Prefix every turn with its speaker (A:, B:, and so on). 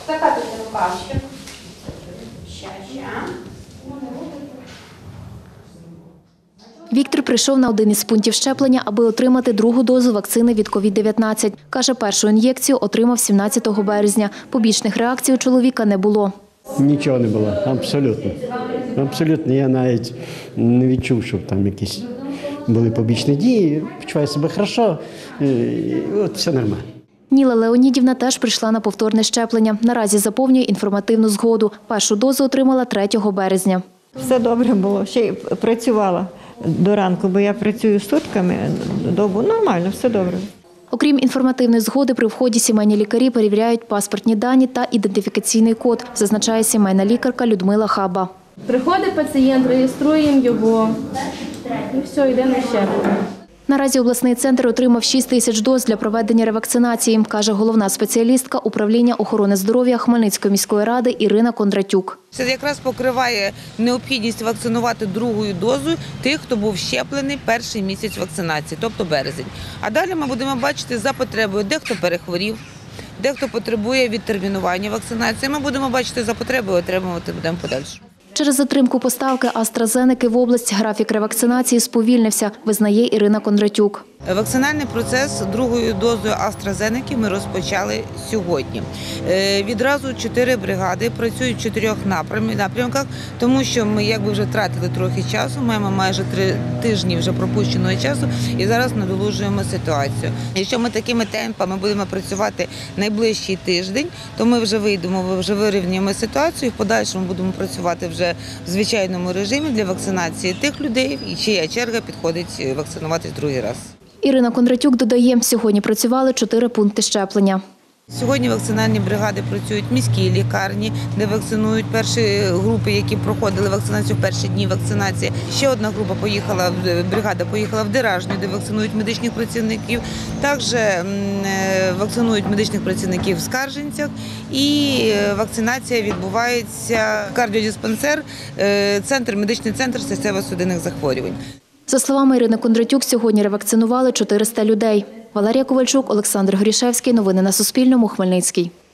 A: Закатуйте рукавчик. Ща.
B: Віктор прийшов на один із пунктів щеплення, аби отримати другу дозу вакцини від COVID-19. Каже, першу ін'єкцію отримав 17 березня. Побічних реакцій у чоловіка не було.
C: Нічого не було, абсолютно. Абсолютно, я навіть не відчув, що там якісь були побічні дії. Почуваю себе добре, от все нормально.
B: Ніла Леонідівна теж прийшла на повторне щеплення. Наразі заповнює інформативну згоду. Першу дозу отримала 3 березня.
D: Все добре було, ще й працювала до ранку, бо я працюю сутками, добу. Нормально, все добре.
B: Окрім інформативної згоди, при вході сімейні лікарі перевіряють паспортні дані та ідентифікаційний код, зазначає сімейна лікарка Людмила Хаба.
E: Приходить пацієнт, реєструємо його і все, йде на щеплення.
B: Наразі обласний центр отримав 6 тисяч доз для проведення ревакцинації, каже головна спеціалістка управління охорони здоров'я Хмельницької міської ради Ірина Кондратюк.
F: Це якраз покриває необхідність вакцинувати другою дозою тих, хто був щеплений перший місяць вакцинації, тобто березень. А далі ми будемо бачити за потребою, дехто перехворів, дехто потребує відтермінування вакцинації. Ми будемо бачити за потребою, отримувати будемо подальше.
B: Через затримку поставки AstraZeneca в область графік ревакцинації сповільнився, визнає Ірина Кондратюк.
F: Вакцинальний процес другою дозою AstraZeneca ми розпочали сьогодні. Відразу 4 бригади працюють в 4 напрямках, тому що ми якби вже втратили трохи часу, маємо майже 3 тижні вже пропущеного часу і зараз надолужуємо ситуацію. Якщо ми такими темпами будемо працювати найближчий тиждень, то ми вже вийдемо, вже вирівняємо ситуацію і в подальшому будемо працювати вже в звичайному режимі для вакцинації тих людей, чия черга підходить вакцинуватись другий раз.
B: Ірина Кондратюк додає, сьогодні працювали 4 пункти щеплення.
F: Сьогодні вакцинальні бригади працюють в міській лікарні, де вакцинують перші групи, які проходили вакцинацію в перші дні вакцинації. Ще одна бригада поїхала в Деражню, де вакцинують медичних працівників. Також вакцинують медичних працівників в Скаржинцях. І вакцинація відбувається в кардіодиспансер, медичний центр серцево-судинних захворювань.
B: За словами Ірини Кондратюк, сьогодні ревакцинували 400 людей. Валерія Ковальчук, Олександр Горішевський. Новини на Суспільному. Хмельницький.